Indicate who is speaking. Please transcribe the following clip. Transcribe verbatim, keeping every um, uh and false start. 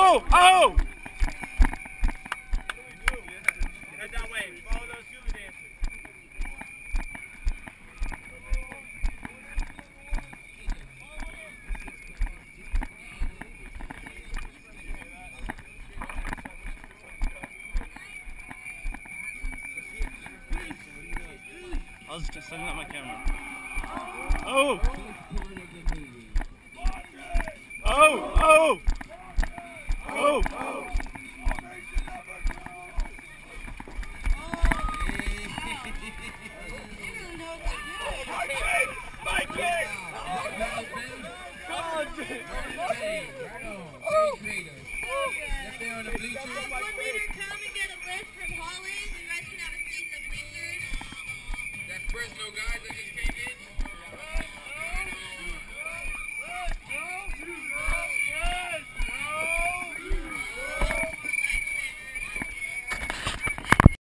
Speaker 1: Oh! Oh!
Speaker 2: Head that way. Follow those hula dancers.
Speaker 1: I was just setting up my camera. Oh! Oh! Oh! Oh! My kick! My kick! Come on, dude!